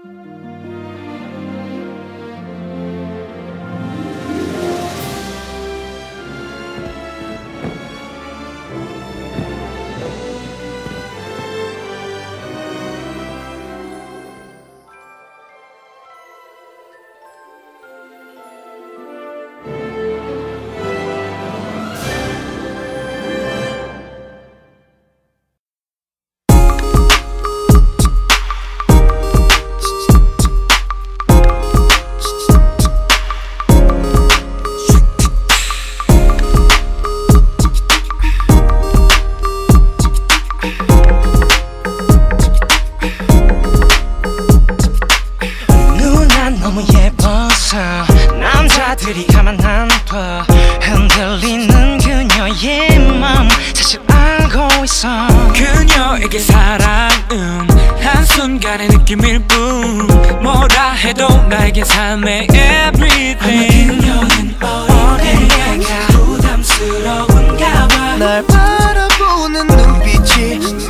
남자들이 가만 안 둬. 흔들리는 그녀의 맘 사실 알고 있어. 그녀에게 사랑은 한순간의 느낌일 뿐. 뭐라 해도 나에게 삶의 everything. 그녀는 어린애가 부담스러운가 봐. 날 바라보는 눈빛이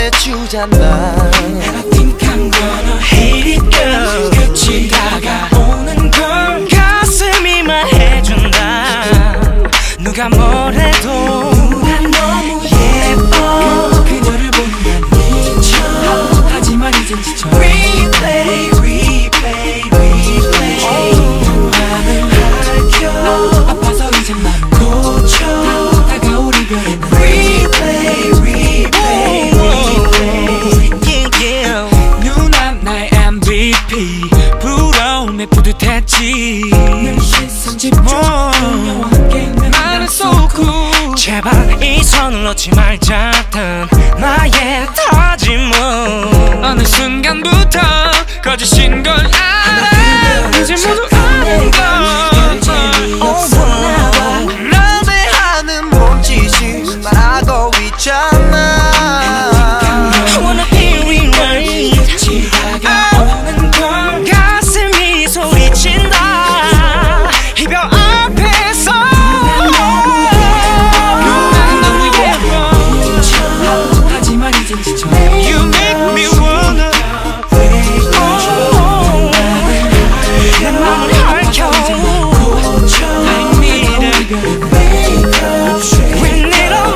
말해주잖아. Everything I'm gonna hate it girl. 끝이 다가오는 걸 가슴이 말해준다. 누가 뭐래도 난 너무 예뻐. 그녀를 보면 미쳐. 하지만 이젠 지쳐. Replay replay replay. 맘을 밝혀. 아파서 이젠 맘을 고쳐. 다가올 이별에는 Replay replay replay. yeah, yeah. 누나 나의 MVP. 부러움에 뿌듯했지. 늘 시선 집중. 그녀와 함께 나는 so cool. 제발 이 손을 놓지 말자던 나의 다짐은 어느 순간부터 거짓인 걸 알아. 이제 모두 아는 걸. 날 대하는 몸짓이 말하고 있잖아. I wanna be right. 다가오는 걸 가슴이 소리친다. 이별 앞에서 난 너무 예뻐. 하지만 이젠 지쳐. You make me wanna. 내 맘을 밝혀. I need it. We need a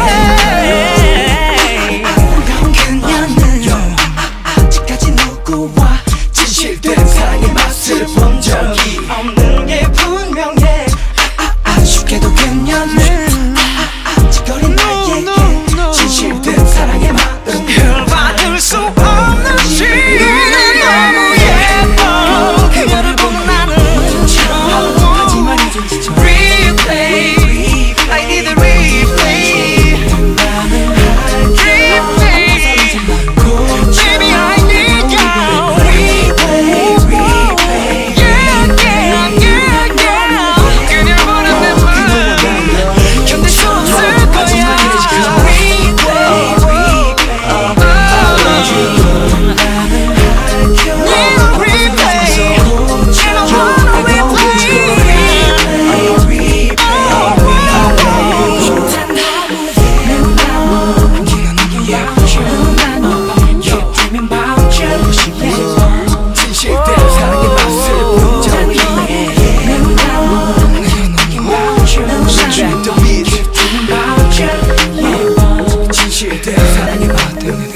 replay. 그녀는 아직까지 누구와 진실된 사랑의 맛을 본 적이 없는 게 분명해. 아쉽게도 그녀는 아직거린 나에게 진실된 사랑의 마음을 받을 수 없는 시간. 너무 예뻐. 그녀를 보는 나는 하지만 이젠 지쳐. Replay I need a replay. Replay Baby I need you. Replay replay yeah yeah yeah yeah. 그녀 보는 내 맘 견딜 수 없을 거야. Replay 진실된 사랑의 맛을 본 적이 진실된 사랑의 맛을